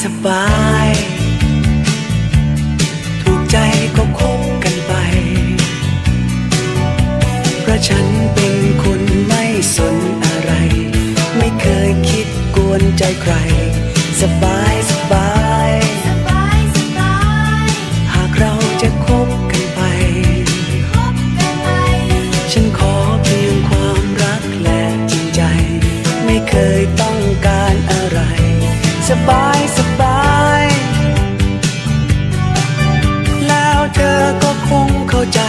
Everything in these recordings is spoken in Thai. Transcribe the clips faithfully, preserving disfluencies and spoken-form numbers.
บายถูกใจก็คบกันไปเพราะฉันเป็นคนไม่สนอะไรไม่เคยคิดกวนใจใครสบายสบายหากเราจะคบกันไปฉันขอเพียงความรักและจริงใจไม่เคยต้องการอะไรสบายสบายแล้วเธอก็คงเข้าใจ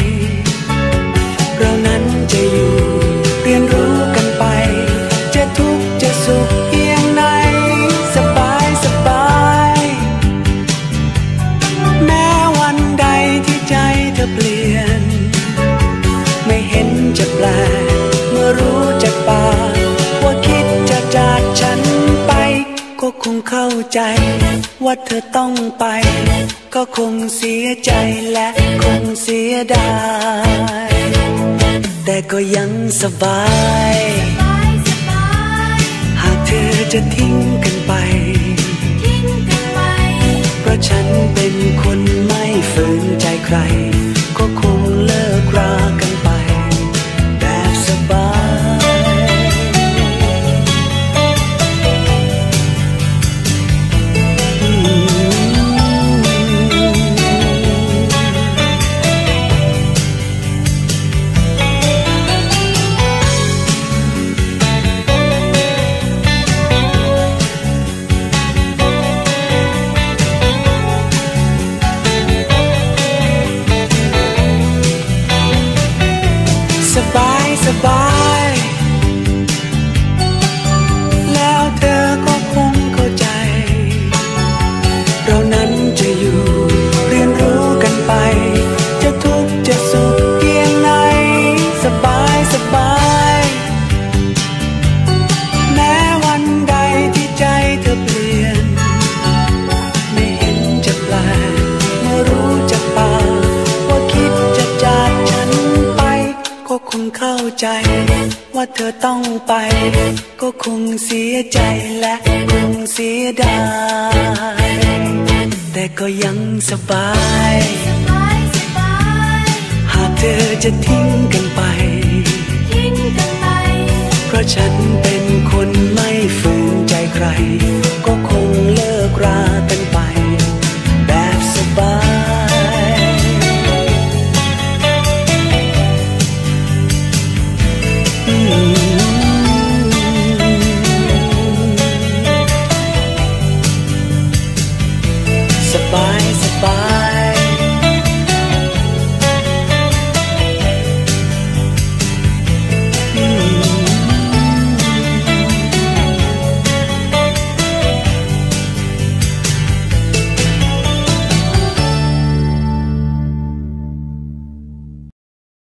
เรานั้นจะอยู่เรียนรู้กันไปจะทุกข์จะสุขเพียงไหนสบายสบายแม้วันใดที่ใจเธอเปลี่ยนไม่เห็นจะแปลกเมื่อรู้จากปากว่าคิดจะจากฉันไปก็คงเข้าใจว่าเธอต้องไปก็คงเสียใจและคงเสียดายแต่ก็ยังสบายหากเธอจะทิ้งกันไปเพราะฉันเป็นคนไม่ฝืนใจใครก็คงเลิกรากันไปแบบสบายสบายสบายแล้วเธอก็คงเข้าใจเรานั้นจะอยู่เรียนรู้กันไปจะทุกข์จะสุขเพียงไหนสบายสบายแม้วันใดที่ใจเธอเปลี่ยนไม่เห็นจะแปลกเมื่อรู้จากปากว่าคิดจะจากฉันไปก็คงเข้าใจว่าเธอต้องไปก็คงเสียใจและคงเสียดายแต่ก็ยังสบายหากเธอจะทิ้งกันไปเพราะฉันเป็นคนไม่ฝืนใจใครก็คงเลิกรา